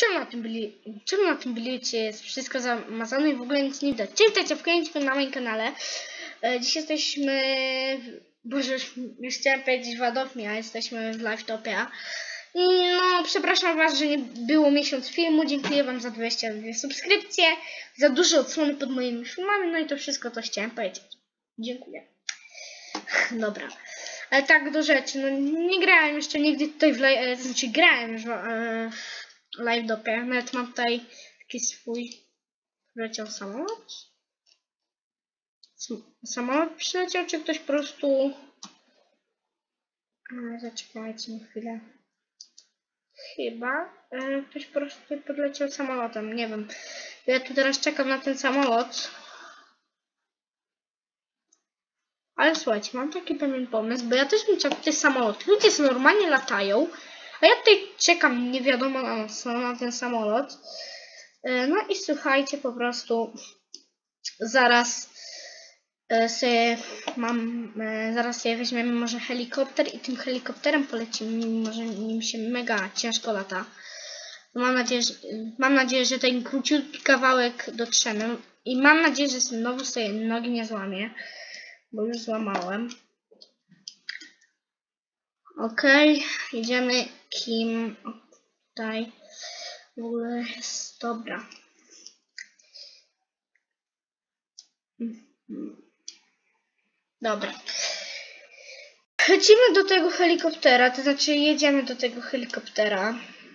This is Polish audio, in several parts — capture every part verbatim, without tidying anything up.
Czemu na tym byli, czemu na tym bilicie jest wszystko zamazane i w ogóle nic nie widać? Cześć, witajcie, wkroczyliśmy na moim kanale. E, dziś jesteśmy, boże, już chciałem powiedzieć w Adobe, a jesteśmy w Livetopie. No, przepraszam was, że nie było miesiąc filmu, dziękuję wam za dwadzieścia dwie subskrypcje, za duże odsłony pod moimi filmami, no i to wszystko, co chciałem powiedzieć. Dziękuję. Dobra. Ale tak do rzeczy, no nie grałem jeszcze nigdy tutaj w live, to znaczy grałem już w, e, w Livetopie, nawet mam tutaj taki swój, przyleciał samolot. Samolot przyleciał, czy ktoś po prostu, e, zaczekajcie na chwilę, chyba e, ktoś po prostu podleciał samolotem, nie wiem, ja tu teraz czekam na ten samolot. Ale słuchajcie, mam taki pewien pomysł, bo ja też bym chciał tutaj samolot. Ludzie sobie normalnie latają, a ja tutaj czekam nie wiadomo na, na ten samolot. No i słuchajcie, po prostu zaraz sobie mam, zaraz sobie weźmiemy może helikopter i tym helikopterem polecimy, mimo że nim się mega ciężko lata. Mam nadzieję, że, mam nadzieję, że ten króciutki kawałek dotrzemy i mam nadzieję, że znowu sobie nogi nie złamię. Bo już złamałem. Ok, idziemy kim tutaj w ogóle jest dobra. Dobra. Lecimy do tego helikoptera, to znaczy jedziemy do tego helikoptera.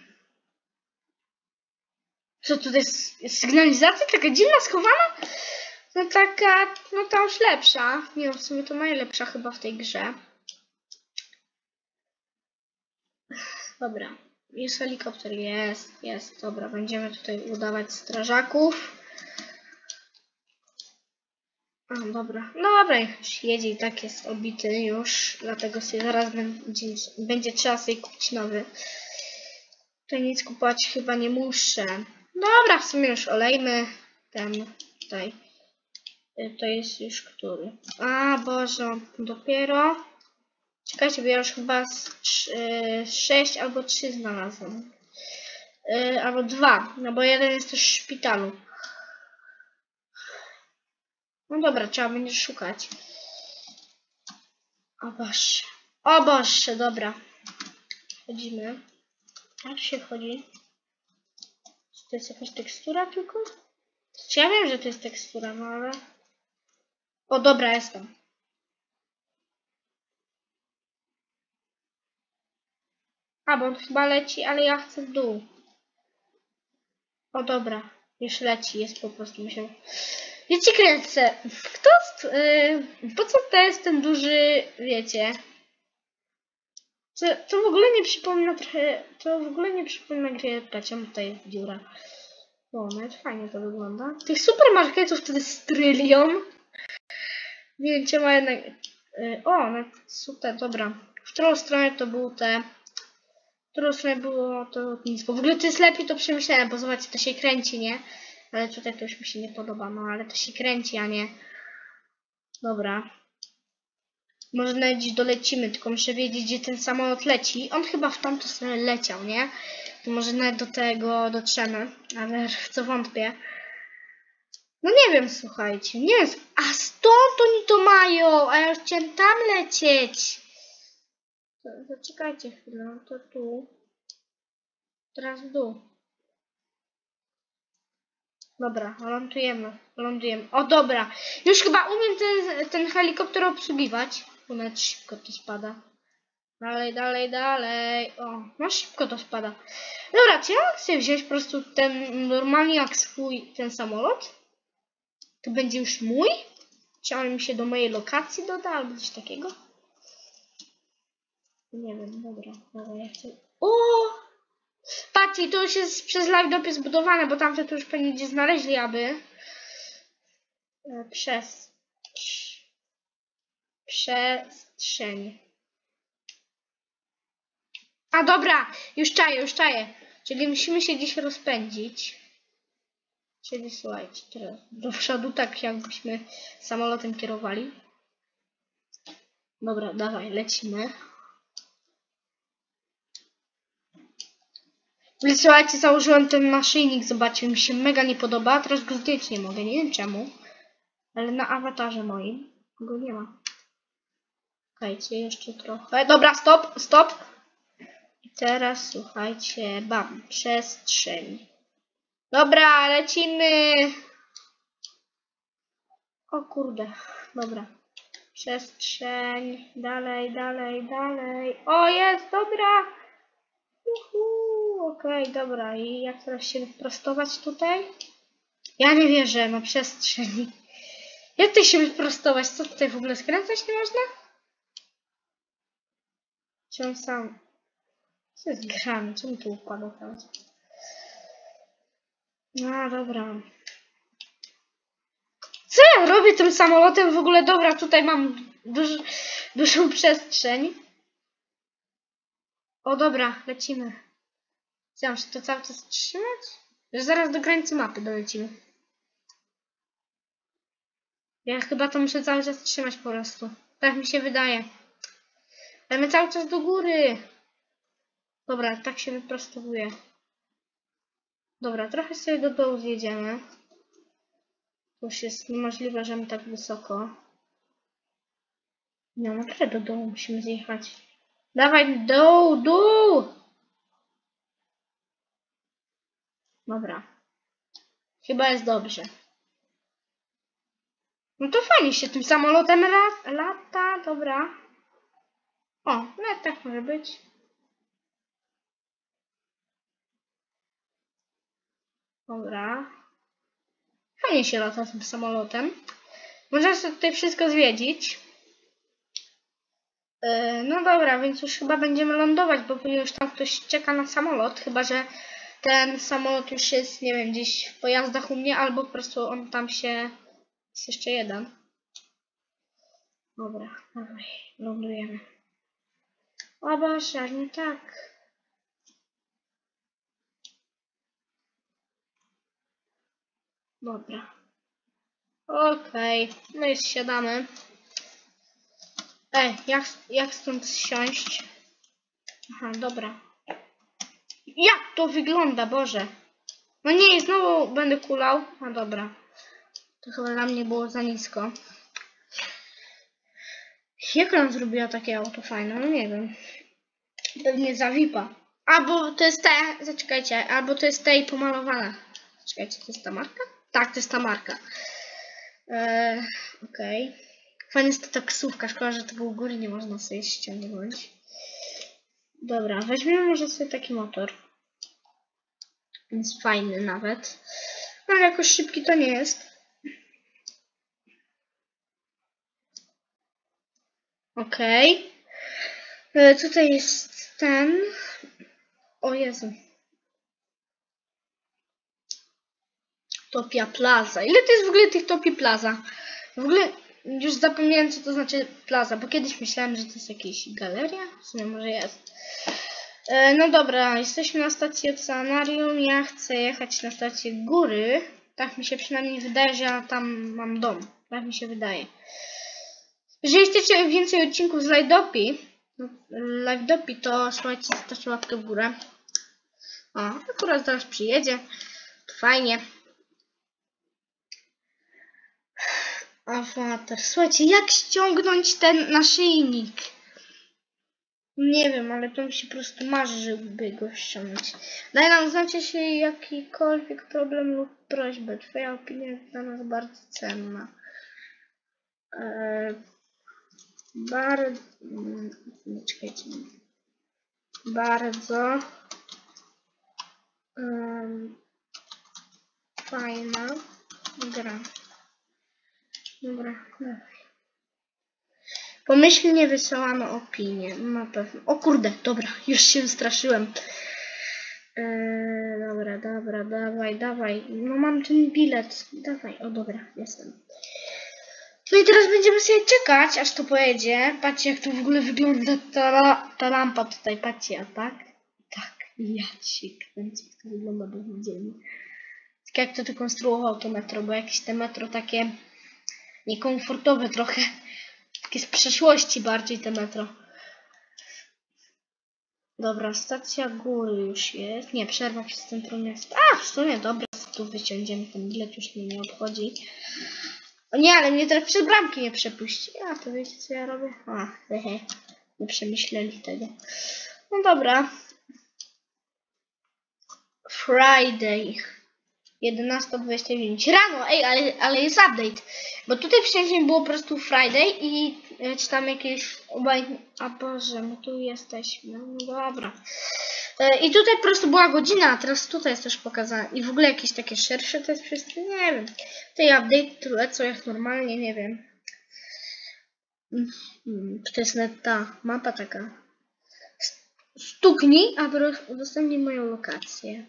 Co tutaj jest, jest sygnalizacja taka dziwna, schowana? No taka, no ta już lepsza. Nie, w sumie to najlepsza chyba w tej grze. Dobra, jest helikopter, jest, jest, dobra, będziemy tutaj udawać strażaków. A, dobra, no dobra, już jedzie i tak jest obity już, dlatego sobie zaraz będzie, będzie trzeba sobie kupić nowy. Tutaj nic kupować chyba nie muszę. Dobra, w sumie już olejmy ten tutaj. To jest już który? A, Boże, dopiero. Czekajcie, bo ja już chyba sześć albo trzy znalazłem. Yy, albo dwa, no bo jeden jest też w szpitalu. No dobra, trzeba będzie szukać. O Boże. O Boże, dobra. Wchodzimy. Jak się wchodzi? Czy to jest jakaś tekstura tylko? Czy ja wiem, że to jest tekstura, no ale... O dobra, jestem. A, bo on chyba leci, ale ja chcę w dół. O dobra, już leci, jest po prostu musiał. Ja ci kręcę. Kto, yy, po co to jest ten duży, wiecie? To, to w ogóle nie przypomina trochę, to w ogóle nie przypomina gry. Patrzcie, tutaj jest dziura. O, nawet fajnie to wygląda. Tych supermarketów to jest trylion. Nie wiem, gdzie ma jednak. Yy, o, no super, dobra. W którą stronę to był te. W którą stronę było to lotnisko. W ogóle to jest lepiej to przemyślane, bo zobaczcie, to się kręci, nie? Ale tutaj to już mi się nie podoba, no ale to się kręci, a nie... Dobra. Może nawet gdzieś dolecimy, tylko muszę wiedzieć, gdzie ten samolot leci. On chyba w tamtą stronę leciał, nie? To może nawet do tego dotrzemy, ale w co wątpię. No nie wiem, słuchajcie, nie wiem. A stąd oni to mają, a ja już chciałem tam lecieć. Zaczekajcie chwilę, no to tu. Teraz w dół. Dobra, lądujemy, lądujemy. O dobra, już chyba umiem ten, ten helikopter obsługiwać. Bo nawet szybko to spada. Dalej, dalej, dalej. O, no szybko to spada. Dobra, czy ja mogę sobie wziąć po prostu ten normalnie jak swój ten samolot? To będzie już mój? Czy on mi się do mojej lokacji doda albo coś takiego? Nie wiem, dobra, dobra, ja chcę... O! Patrzcie, to już jest przez Livetopie zbudowane, bo tamte to już pewnie gdzie znaleźli, aby przez przestrzeń. A dobra, już czaję, już czaję. Czyli musimy się gdzieś rozpędzić. Czyli słuchajcie, teraz do przodu, tak jakbyśmy samolotem kierowali. Dobra, dawaj, lecimy. Więc słuchajcie, założyłem ten naszyjnik, zobaczcie, mi się mega nie podoba. Teraz go zdjąć nie mogę, nie wiem czemu. Ale na awatarze moim go nie ma. Słuchajcie, jeszcze trochę. Dobra, stop, stop. I teraz słuchajcie, bam, przestrzeń. Dobra, lecimy. O kurde, dobra. Przestrzeń, dalej, dalej, dalej. O, jest, dobra. Okej, okay, dobra. I jak teraz się wyprostować tutaj? Ja nie wierzę, no przestrzeń. Jak tutaj się wyprostować? Co tutaj w ogóle skręcać nie można? Czy on sam... Co jest grane? Czemu tu upadło teraz? No dobra. Co ja robię tym samolotem w ogóle? Dobra, tutaj mam duży, dużą przestrzeń. O dobra, lecimy. Chciałam się to cały czas trzymać? Że zaraz do granicy mapy dolecimy. Ja chyba to muszę cały czas trzymać po prostu. Tak mi się wydaje. Ale my cały czas do góry. Dobra, tak się wyprostowuje. Dobra, trochę sobie do dołu zjedziemy. To już jest niemożliwe, że my tak wysoko. No, naprawdę do dołu musimy zjechać. Dawaj, dół, dół! Dobra. Chyba jest dobrze. No to fajnie się tym samolotem lata, dobra. O, no tak może być. Dobra. Fajnie się lata tym samolotem. Można sobie tutaj wszystko zwiedzić. Yy, no dobra, więc już chyba będziemy lądować, bo już tam ktoś czeka na samolot. Chyba że ten samolot już jest, nie wiem, gdzieś w pojazdach u mnie, albo po prostu on tam się... Jest jeszcze jeden. Dobra, dawaj, lądujemy. O Boże, nie tak. Dobra. Okej, okay. No i zsiadamy. Ej, jak, jak stąd zsiąść? Aha, dobra. Jak to wygląda, Boże? No nie, znowu będę kulał. No dobra. To chyba dla mnie było za nisko. Jak ona zrobiła takie auto fajne? No nie wiem. Pewnie za V I P-a. Albo to jest ta... Zaczekajcie, albo to jest ta i pomalowana. Czekajcie, to jest ta marka? Tak, to jest ta marka. Eee, Okej. Okay. Fajnie jest to taksówka. Szkoda, że tego u góry nie można sobie ściągnąć. Dobra, weźmiemy może sobie taki motor. Jest fajny nawet. No ale jakoś szybki to nie jest. Okej. Okay. Tutaj jest ten. O Jezu. Topia Plaza. Ile to jest w ogóle tych Topi Plaza? W ogóle już zapomniałem, co to znaczy plaza, bo kiedyś myślałem, że to jest jakaś galeria. W sumie może jest. E, no dobra, jesteśmy na stacji Oceanarium. Ja chcę jechać na stację Góry. Tak mi się przynajmniej wydaje, że ja tam mam dom. Tak mi się wydaje. Jeżeli chcecie więcej odcinków z Livedopi, Livedopi, to słuchajcie, zostawcie łapkę w górę. O, akurat zaraz przyjedzie. To fajnie. Awatar. Słuchajcie, jak ściągnąć ten naszyjnik? Nie wiem, ale to mi się po prostu marzy, żeby go ściągnąć. Daj nam znać, jeśli jakikolwiek problem lub prośbę. Twoja opinia jest dla nas bardzo cenna. Eee, bardzo... Nie, czekajcie. Bardzo... Um, fajna gra. Dobra, dawaj. Pomyślnie wysyłamy opinię. Na pewno. O kurde, dobra, już się wystraszyłem. Eee, dobra, dobra, dawaj, dawaj. No mam ten bilet. Dawaj, o dobra, jestem. No i teraz będziemy sobie czekać, aż to pojedzie. Patrzcie, jak to w ogóle wygląda ta, ta lampa tutaj. Patrzcie, a tak? Tak, ja się kręcę, jak to wygląda beznadziejnie. Tak jak to tu konstruował to metro, bo jakieś te metro takie niekomfortowe trochę. Takie z przeszłości bardziej te metro. Dobra, stacja góry już jest. Nie, przerwa przez centrum miasta. A, w sumie dobra, tu wysiądziemy, ten bilet już mnie nie obchodzi. O nie, ale mnie teraz przez bramki nie przepuści. A, to wiecie co ja robię? A, hehe, nie przemyśleli tego. No dobra. Friday. jedenasta dwadzieścia dziewięć. Rano, ej, ale, ale jest update. Bo tutaj wcześniej było po prostu Friday i e, czy tam jakieś obaj... A Boże, my tu jesteśmy. No dobra. E, I tutaj po prostu była godzina, a teraz tutaj jest też pokazane. I w ogóle jakieś takie szersze to jest wszystko, nie wiem. Tutaj update tyle co jak normalnie, nie wiem. Hmm, to jest nawet ta mapa taka. Stuknij, aby udostępnij moją lokację.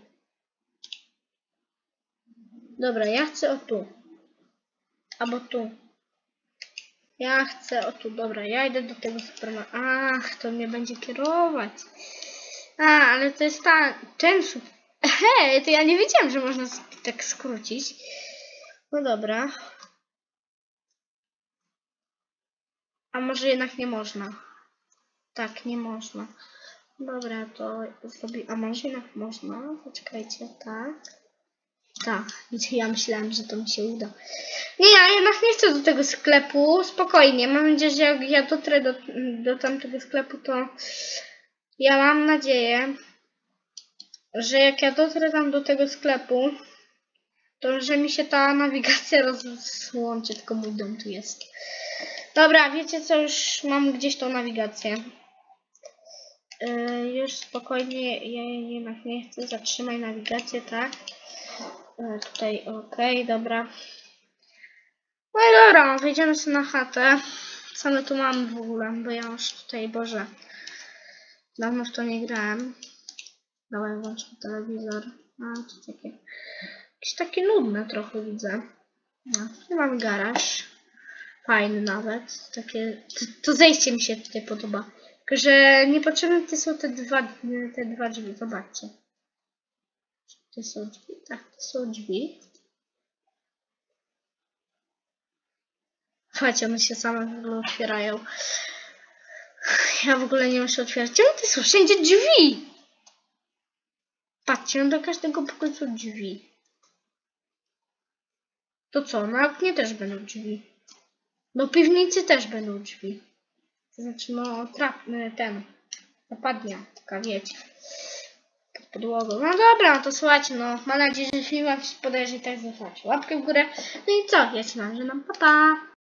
Dobra, ja chcę o tu. Albo tu. Ja chcę o tu. Dobra, ja idę do tego supermarketu. Ach, to mnie będzie kierować. A, ale to jest ta... Ten super... Hej, to ja nie wiedziałam, że można tak skrócić. No dobra. A może jednak nie można. Tak, nie można. Dobra, to zrobię... A może jednak można? Poczekajcie, tak. Tak, ja myślałam, że to mi się uda. Nie, ja jednak nie chcę do tego sklepu. Spokojnie, mam nadzieję, że jak ja dotrę do, do tamtego sklepu, to ja mam nadzieję, że jak ja dotrę tam do tego sklepu, to że mi się ta nawigacja rozłączy, tylko mój dom tu jest. Dobra, wiecie co, już mam gdzieś tą nawigację. Yy, już spokojnie, ja jednak nie chcę, zatrzymaj nawigację, tak. Yy, tutaj, okej, okay, dobra. No i dobra, wejdziemy sobie na chatę. Co my tu mamy w ogóle, bo ja już tutaj, Boże, dawno w to nie grałem. Dawaj, włączmy telewizor. A, to takie, jakieś takie nudne trochę widzę. No, tu mamy garaż. Fajny nawet. Takie, to, to zejście mi się tutaj podoba. Tylko, że niepotrzebne to są te dwa, te dwa drzwi, zobaczcie. To są drzwi? Tak, to są drzwi. Słuchajcie, one się same w ogóle otwierają. Ja w ogóle nie muszę otwierać. Czemu to są wszędzie drzwi? Patrzcie, do każdego pokoju są drzwi. To co? Na oknie też będą drzwi. Do piwnicy też będą drzwi. To znaczy, no, trap, ten, napadnia, taka wiecie, pod podłogą. No dobra, to słuchajcie, no, mam nadzieję, że film wam się podoba, jeżeli tak zostawcie łapkę w górę. No i co? Ja się mam, że nam pa pa!